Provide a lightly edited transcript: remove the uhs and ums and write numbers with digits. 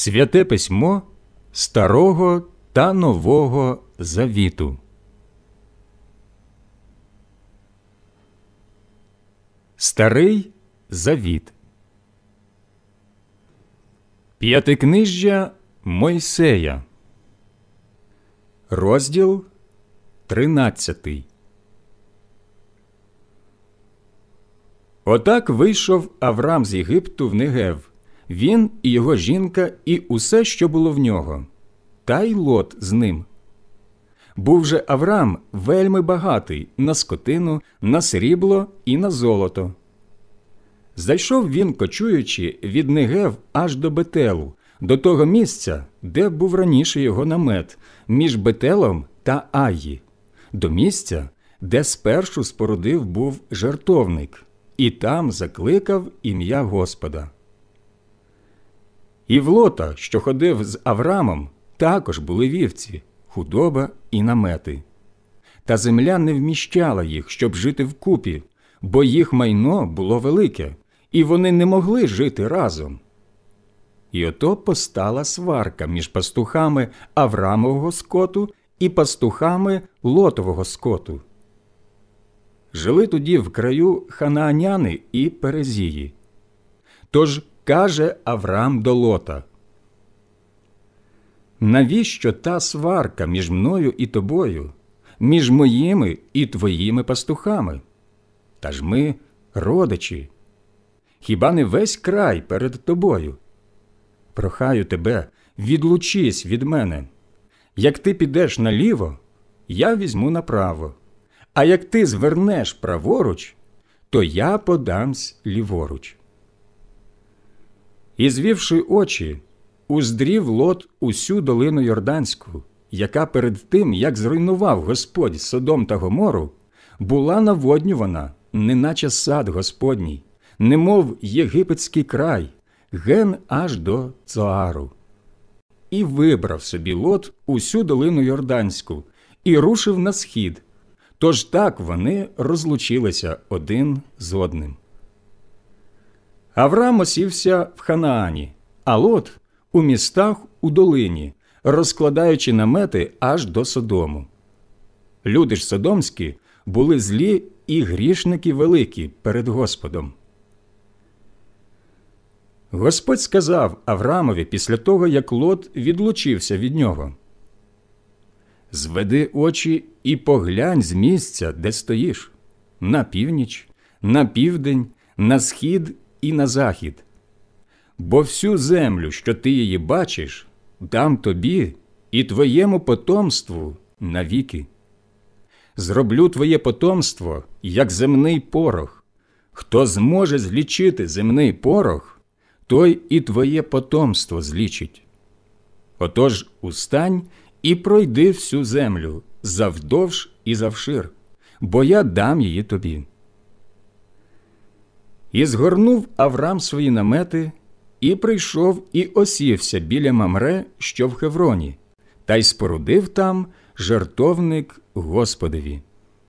Святе письмо Старого та Нового Завіту. Старий Завіт. П'ятикнижжя Мойсея. Розділ 13. Отак вийшов Аврам з Єгипту в Негев, він і його жінка, і усе, що було в нього, та й Лот з ним. Був же Аврам вельми багатий на скотину, на срібло і на золото. Зайшов він, кочуючи, від Негев аж до Бетелу, до того місця, де був раніше його намет, між Бетелом та Аї, до місця, де спершу спорудив був жертовник, і там закликав ім'я Господа. І в Лота, що ходив з Аврамом, також були вівці, худоба і намети. Та земля не вміщала їх, щоб жити вкупі, бо їх майно було велике, і вони не могли жити разом. І ото постала сварка між пастухами Аврамового скоту і пастухами Лотового скоту. Жили тоді в краю ханааняни і перезії. Тож каже Аврам до Лота: «Навіщо та сварка між мною і тобою, між моїми і твоїми пастухами? Та ж ми родичі. Хіба не весь край перед тобою? Прохаю тебе, відлучись від мене. Як ти підеш наліво, я візьму направо, а як ти звернеш праворуч, то я подамсь ліворуч». І, звівши очі, уздрів Лот усю долину Йорданську, яка перед тим, як зруйнував Господь Содом та Гомору, була наводнювана, неначе сад Господній, немов єгипетський край, ген аж до Цоару. І вибрав собі Лот усю долину Йорданську і рушив на схід, тож так вони розлучилися один з одним. Аврам осівся в Ханаані, а Лот – у містах у долині, розкладаючи намети аж до Содому. Люди ж содомські були злі і грішники великі перед Господом. Господь сказав Аврамові після того, як Лот відлучився від нього: «Зведи очі і поглянь з місця, де стоїш, на північ, на південь, на схід і на захід. Бо всю землю, що ти її бачиш, дам тобі і твоєму потомству навіки. Зроблю твоє потомство, як земний порох. Хто зможе злічити земний порох, той і твоє потомство злічить. Отож устань і пройди всю землю, завдовж і завшир, бо я дам її тобі». І згорнув Аврам свої намети, і прийшов і осівся біля Мамре, що в Хевроні, та й спорудив там жертовник Господові.